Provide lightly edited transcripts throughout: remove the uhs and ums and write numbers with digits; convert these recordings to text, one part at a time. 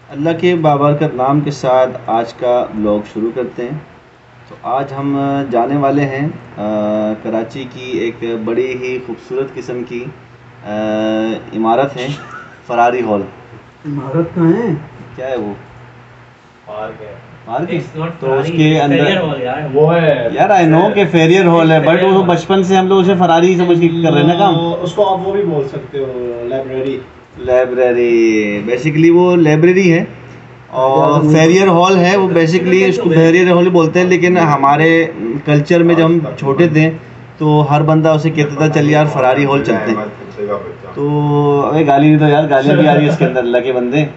अल्लाह के बाबरकत नाम के साथ आज का ब्लॉग शुरू करते हैं। तो आज हम जाने वाले हैं कराची की एक बड़ी ही खूबसूरत किस्म की इमारत है, फरारी हॉल। इमारत कहाँ है? क्या है वो? पार्क है। पार्क है? तो फरारी, उसके अंदर वो है यार, आई नो के फेरियर हॉल है, बट वो बचपन से हम लोग उसे फरारी समझ के कर रहे हैं ना काम। उसको आप वो भी बोल सकते हो, लाइब्रेरी। लाइब्रेरी बेसिकली वो लाइब्रेरी है, और फेरियर हॉल है वो बेसिकली उसको फेरियर हॉल ही बोलते हैं। लेकिन हमारे कल्चर में जब हम छोटे थे तो हर बंदा उसे कहता था चल यार फरारी हॉल चलते हैं। तो अबे गाली नहीं, तो यार गालियाँ भी आ रही है इसके अंदर, अल्लाह के बंदे।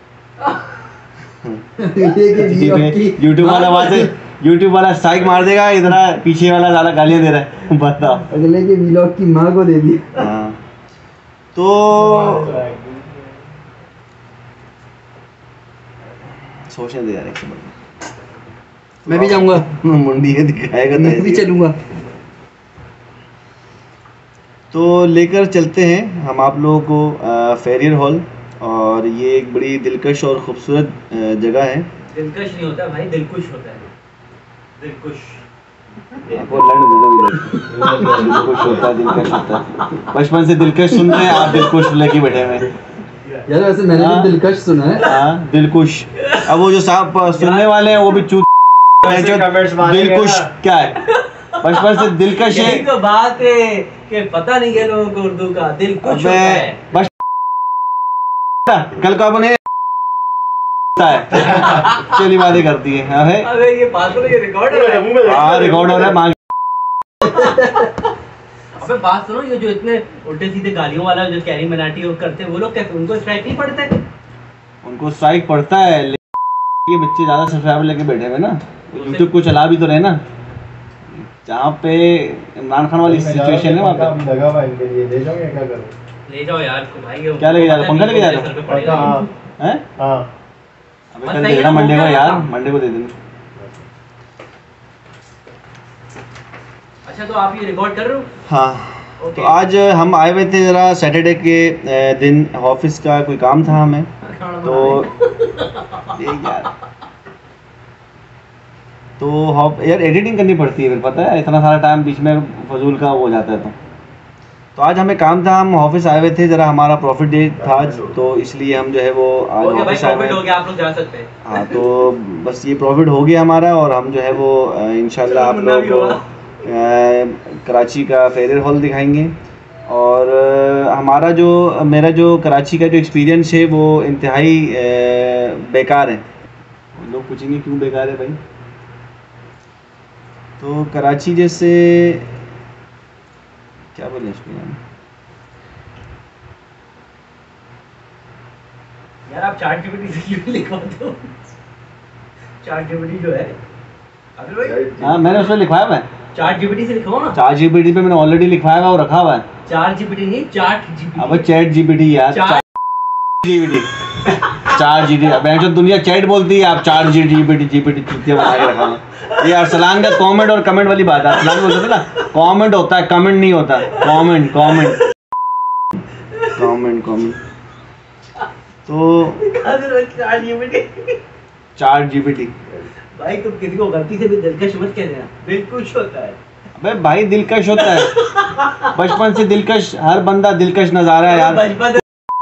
यूट्यूब वाला स्ट्राइक मार देगा, इतना पीछे वाला ज़्यादा गालियाँ दे रहा है, बताओ। अगले के व्लॉग की माँ को दे दिया। हाँ, तो सोचने दे यार एक सेकंड। मैं भी जाऊंगा, मुंडी है दिखाएगा तो मैं भी चलूंगा। तो लेकर चलते हैं हम आप लोगों को फेरियर हॉल, और ये एक बड़ी दिलकश और ख़ूबसूरत जगह है। दिलकश नहीं होता भाई, दिलकुश होता है। दिलकुश आपको लड़ दे दो इधर। दिलकुश होता है, दिलकश होता है। बचपन से दिलकश सुन रहे हैं आप, दिलकुश लेके बैठे हुए हैं। यार वैसे मैंने भी दिलकश सुना है। हाँ, दिलकुश। अब वो जो साहब सुनने वाले हैं वो भी चूत। दिलकुश क्या है? बचपन से दिलकश है। यही तो बात है कि पता नहीं है लोगों को उर्दू का। दिलकुश होता है। बस कल का बने चली बातें करती है। अबे ये बात तो ये रिकॉर्ड हो रहा है। हाँ, रिकॉर्ड हो रहा है। मांग अबे बात सुनो, ये जो इतने उल्टे सीधे गालियों वाला जो कैरी मनाटी वो करते हैं, वो लोग कैसे, उनको स्ट्राइक नहीं पड़ता है? उनको स्ट्राइक पड़ता है, लेकिन ये बच्चे ज़्यादा सब्सक्राइबर लेके बैठे हुए ना, यूट्यूब को चला भी तो रहे ना। जहाँ पे इमरान खान वाली सिचुएशन है वहाँ पे लगा हुआ इनके लिए। ले जाओ या क्या करो? ले जाओ यार को भाई। क्या लेके जा रहे हो? पंखा लेके जा रहे हो? हैं? हाँ, अबे कल दे देना मंडे को यार, मंडे को दे देना। अच्छा, तो आप ये रिकॉर्ड कर रहे हो? हाँ, तो आज हम आए हुए थे ज़रा सैटरडे के दिन, ऑफिस का कोई काम था हमें। तो ये यार, तो यार एडिटिंग करनी पड़ती है, फिर पता है इतना सारा टाइम बीच में फजूल का हो जाता है। तो आज हमें काम था, हम ऑफिस आए हुए थे, ज़रा हमारा प्रॉफिट डे था आज, तो इसलिए हम जो है वो आज ऑफिस आए हुए हैं। हो गया, आप लोग जा सकते हैं। हाँ, तो बस ये प्रॉफिट हो गया हमारा, और हम जो है वो इंशाल्लाह आप लोग को कराची का फेरियर हॉल दिखाएंगे। और हमारा जो मेरा जो कराची का जो एक्सपीरियंस है वो इंतहाई बेकार है। लोग पूछेंगे क्यों बेकार है भाई? तो कराची जैसे क्या बोले इसको यार, आप चार्ट जीपीटी से क्यों लिखवाते हो? चार्ट जीपीटी जो है, अबे भाई। हाँ, मैंने उसमें लिखवाया हुआ है। चार्ट जीपीटी से लिखवाओ ना। चार्ट जीपीटी पे मैंने ऑलरेडी लिखवाया हुआ और रखा हुआ है। चार्ट जीपीटी नहीं, चार्ट जीपीटी। अब चैट जीपीटी यार, जीपीटी, चार जीपीटी। अब जो दुनिया चैट बोलती है, आप चार जीपीटी चीटियां बना के रखा है। ये अरसलान का कमेंट और कमेंट वाली बात है। अरसलान बोलते थे ना, कमेंट होता है, कमेंट नहीं होता। Comment comment comment comment. तो चार जीपीटी भाई, तुम किसी को गलती से भी दिलकश मत कह देना, दिलकुश होता है। अबे भाई, दिलकश होता है। बचपन से दिलकश, हर बंदा दिलकश नजारा है यार।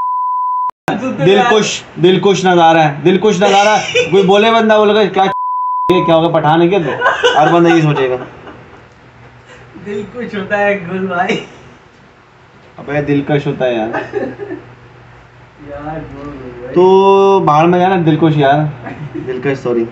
दिलकुश नजारा है, दिलकुश नजारा। कोई बोले बंदा बोलेगा क्या होगा, पठान है क्या तू? हर बंदा ये सोचेगा दिलकुश होता है गुल भाई। अबे दिलकश होता है यार। यार भाई। तो बाहर में जाना, दिलकुश यार, दिलकश सॉरी।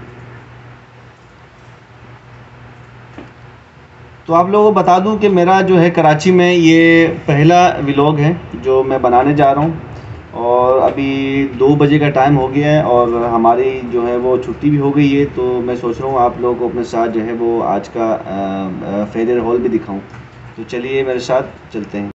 तो आप लोगों को बता दूं कि मेरा जो है कराची में ये पहला व्लॉग है जो मैं बनाने जा रहा हूँ, और अभी 2 बजे का टाइम हो गया है, और हमारी जो है वो छुट्टी भी हो गई है। तो मैं सोच रहा हूँ आप लोगों को अपने साथ जो है वो आज का फेरियर हॉल भी दिखाऊं। तो चलिए मेरे साथ चलते हैं।